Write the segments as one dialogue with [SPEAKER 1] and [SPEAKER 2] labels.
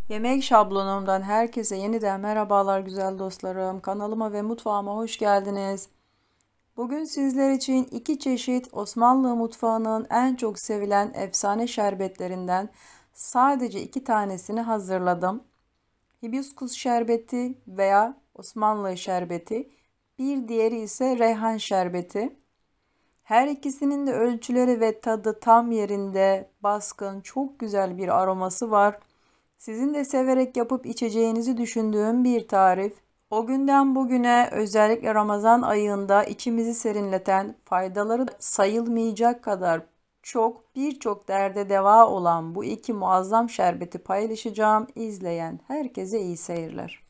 [SPEAKER 1] Yemek şablonumdan herkese yeniden merhabalar güzel dostlarım. Kanalıma ve mutfağıma hoş geldiniz. Bugün sizler için iki çeşit Osmanlı mutfağının en çok sevilen efsane şerbetlerinden sadece iki tanesini hazırladım. Hibiskus şerbeti veya Osmanlı şerbeti, bir diğeri ise reyhan şerbeti. Her ikisinin de ölçüleri ve tadı tam yerinde, baskın, çok güzel bir aroması var. Sizin de severek yapıp içeceğinizi düşündüğüm bir tarif. O günden bugüne özellikle Ramazan ayında içimizi serinleten, faydaları sayılmayacak kadar çok birçok derde deva olan bu iki muazzam şerbeti paylaşacağım. İzleyen herkese iyi seyirler.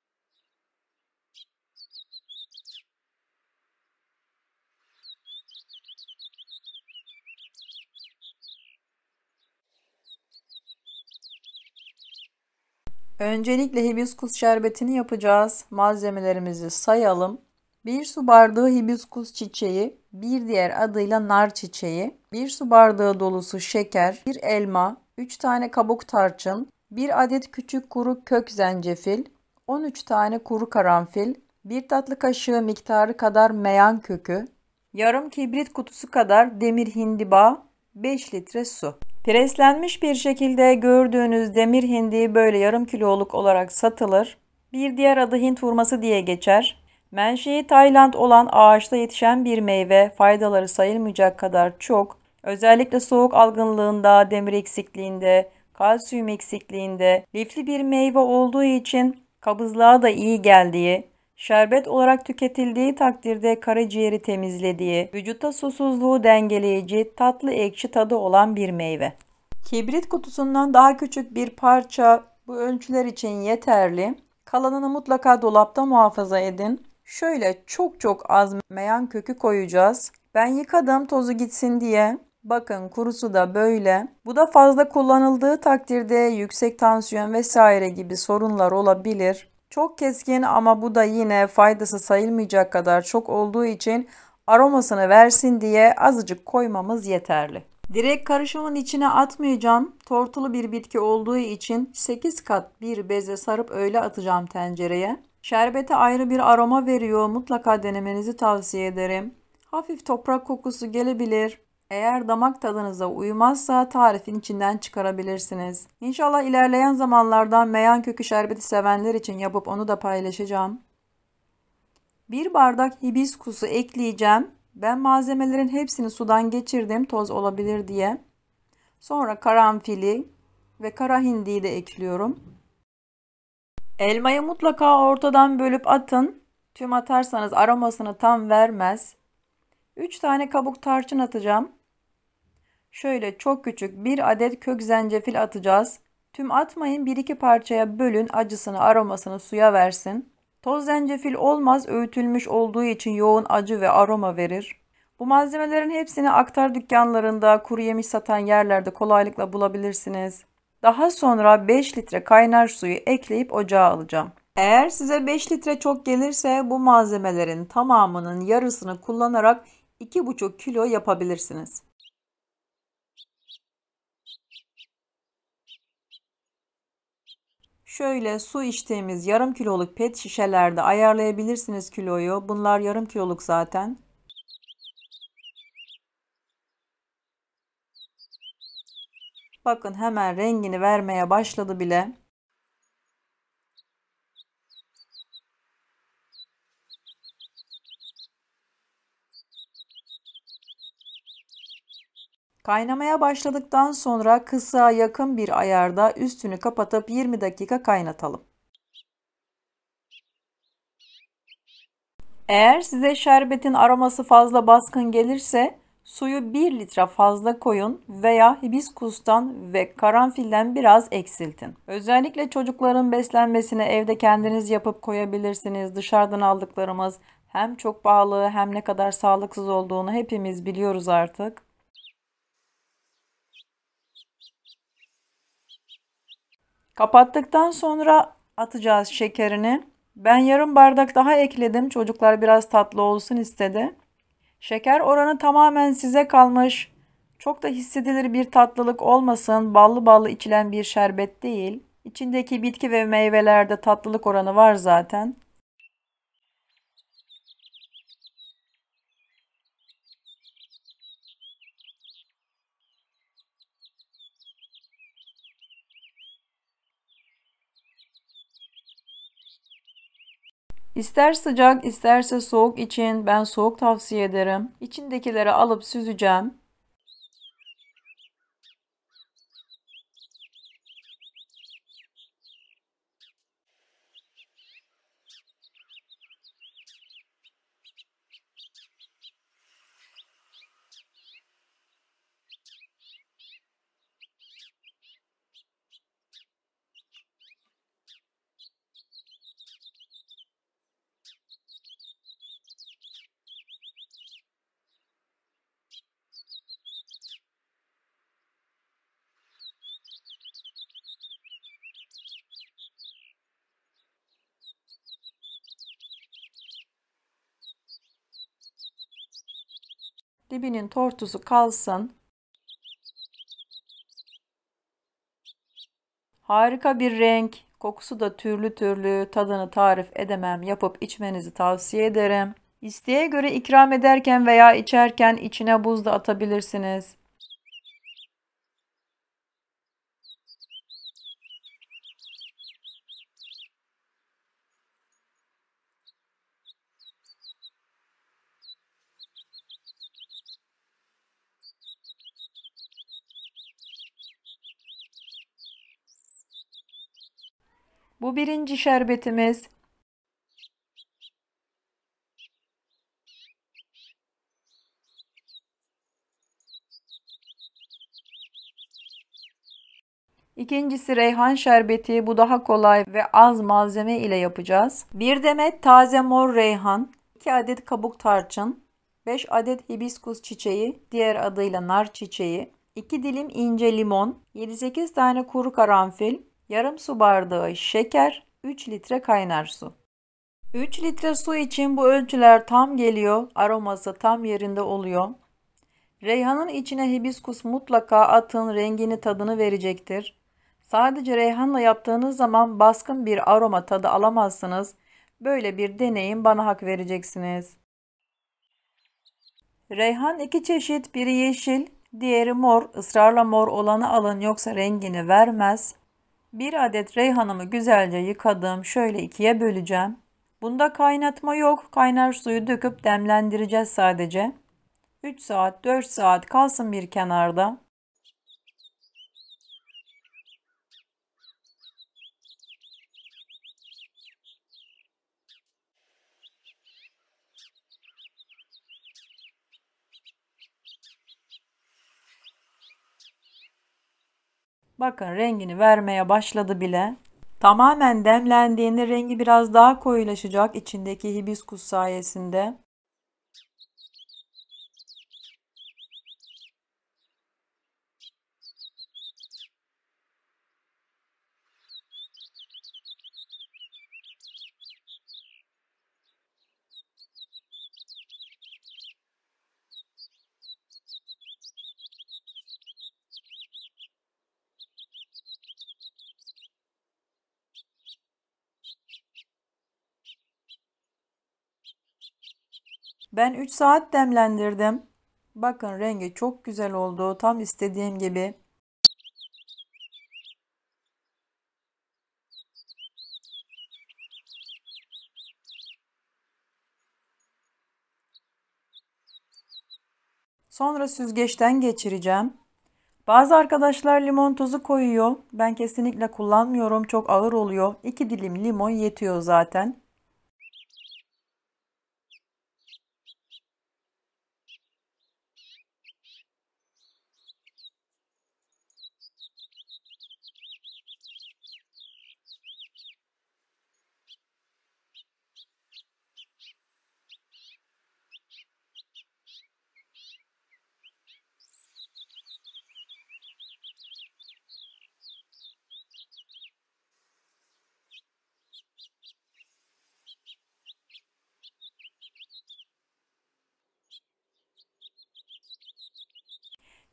[SPEAKER 1] Öncelikle hibiskus şerbetini yapacağız. Malzemelerimizi sayalım. 1 su bardağı hibiskus çiçeği, bir diğer adıyla nar çiçeği, 1 su bardağı dolusu şeker, 1 elma, 3 tane kabuk tarçın, 1 adet küçük kuru kök zencefil, 13 tane kuru karanfil, 1 tatlı kaşığı miktarı kadar meyan kökü, yarım kibrit kutusu kadar demir hindiba, 5 litre su. Preslenmiş bir şekilde gördüğünüz demir hindi böyle yarım kiloluk olarak satılır. Bir diğer adı Hint hurması diye geçer. Menşei Tayland olan ağaçta yetişen bir meyve, faydaları sayılmayacak kadar çok. Özellikle soğuk algınlığında, demir eksikliğinde, kalsiyum eksikliğinde, lifli bir meyve olduğu için kabızlığa da iyi geldiği, şerbet olarak tüketildiği takdirde karaciğeri temizlediği, vücutta susuzluğu dengeleyici, tatlı ekşi tadı olan bir meyve. Kibrit kutusundan daha küçük bir parça bu ölçüler için yeterli. Kalanını mutlaka dolapta muhafaza edin. Şöyle çok az meyan kökü koyacağız. Ben yıkadım tozu gitsin diye. Bakın kurusu da böyle. Bu da fazla kullanıldığı takdirde yüksek tansiyon vesaire gibi sorunlar olabilir. Çok keskin ama bu da yine faydası sayılmayacak kadar çok olduğu için aromasını versin diye azıcık koymamız yeterli. Direkt karışımın içine atmayacağım. Tortulu bir bitki olduğu için 8 kat bir beze sarıp öyle atacağım tencereye. Şerbete ayrı bir aroma veriyor. Mutlaka denemenizi tavsiye ederim. Hafif toprak kokusu gelebilir. Eğer damak tadınıza uymazsa tarifin içinden çıkarabilirsiniz. İnşallah ilerleyen zamanlarda meyan kökü şerbeti sevenler için yapıp onu da paylaşacağım. 1 bardak hibiskusu ekleyeceğim. Ben malzemelerin hepsini sudan geçirdim toz olabilir diye. Sonra karanfili ve kara hindiyi de ekliyorum. Elmayı mutlaka ortadan bölüp atın. Tüm atarsanız aromasını tam vermez. 3 tane kabuk tarçın atacağım. Şöyle çok küçük 1 adet kök zencefil atacağız. Tüm atmayın, 1-2 parçaya bölün, acısını aromasını suya versin. Toz zencefil olmaz, öğütülmüş olduğu için yoğun acı ve aroma verir. Bu malzemelerin hepsini aktar dükkanlarında, kuru yemiş satan yerlerde kolaylıkla bulabilirsiniz. Daha sonra 5 litre kaynar suyu ekleyip ocağa alacağım. Eğer size 5 litre çok gelirse bu malzemelerin tamamının yarısını kullanarak 2,5 kilo yapabilirsiniz. Şöyle su içtiğimiz yarım kiloluk pet şişelerde ayarlayabilirsiniz kiloyu. Bunlar yarım kiloluk zaten. Bakın hemen rengini vermeye başladı bile. Kaynamaya başladıktan sonra kısığa yakın bir ayarda üstünü kapatıp 20 dakika kaynatalım. Eğer size şerbetin aroması fazla baskın gelirse suyu 1 litre fazla koyun veya hibiskustan ve karanfilden biraz eksiltin. Özellikle çocukların beslenmesine evde kendiniz yapıp koyabilirsiniz. Dışarıdan aldıklarımız hem çok pahalı hem ne kadar sağlıksız olduğunu hepimiz biliyoruz artık. Kapattıktan sonra atacağız şekerini. Ben yarım bardak daha ekledim. Çocuklar biraz tatlı olsun istedi. Şeker oranı tamamen size kalmış. Çok da hissedilir bir tatlılık olmasın. Ballı ballı içilen bir şerbet değil. İçindeki bitki ve meyvelerde tatlılık oranı var zaten. İster sıcak isterse soğuk için ben soğuk tavsiye ederim. İçindekileri alıp süzeceğim. Dibinin tortusu kalsın. Harika bir renk, kokusu da türlü türlü, tadını tarif edemem. Yapıp içmenizi tavsiye ederim. İsteğe göre ikram ederken veya içerken içine buz da atabilirsiniz. Bu birinci şerbetimiz. İkincisi reyhan şerbeti. Bu daha kolay ve az malzeme ile yapacağız. Bir demet taze mor reyhan, 2 adet kabuk tarçın, 5 adet hibiskus çiçeği, diğer adıyla nar çiçeği, 2 dilim ince limon, 7-8 tane kuru karanfil, yarım su bardağı şeker, 3 litre kaynar su. 3 litre su için bu ölçüler tam geliyor, aroması tam yerinde oluyor. Reyhanın içine hibiskus mutlaka atın, rengini tadını verecektir. Sadece reyhanla yaptığınız zaman baskın bir aroma tadı alamazsınız. Böyle bir deneyin, bana hak vereceksiniz. Reyhan iki çeşit, biri yeşil, diğeri mor. Israrla mor olanı alın, yoksa rengini vermez. Bir adet reyhanımı güzelce yıkadım. Şöyle ikiye böleceğim. Bunda kaynatma yok. Kaynar suyu döküp demlendireceğiz sadece. 3 saat 4 saat kalsın bir kenarda. Bakın rengini vermeye başladı bile. Tamamen demlendiğinde rengi biraz daha koyulaşacak içindeki hibiskus sayesinde. Ben 3 saat demlendirdim. Bakın rengi çok güzel oldu. Tam istediğim gibi. Sonra süzgeçten geçireceğim. Bazı arkadaşlar limon tuzu koyuyor. Ben kesinlikle kullanmıyorum. Çok ağır oluyor. 2 dilim limon yetiyor zaten.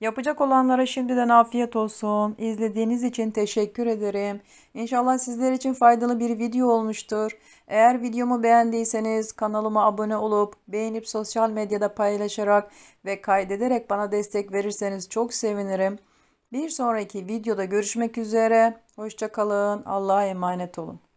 [SPEAKER 1] Yapacak olanlara şimdiden afiyet olsun. İzlediğiniz için teşekkür ederim. İnşallah sizler için faydalı bir video olmuştur. Eğer videomu beğendiyseniz kanalıma abone olup beğenip sosyal medyada paylaşarak ve kaydederek bana destek verirseniz çok sevinirim. Bir sonraki videoda görüşmek üzere. Hoşça kalın. Allah'a emanet olun.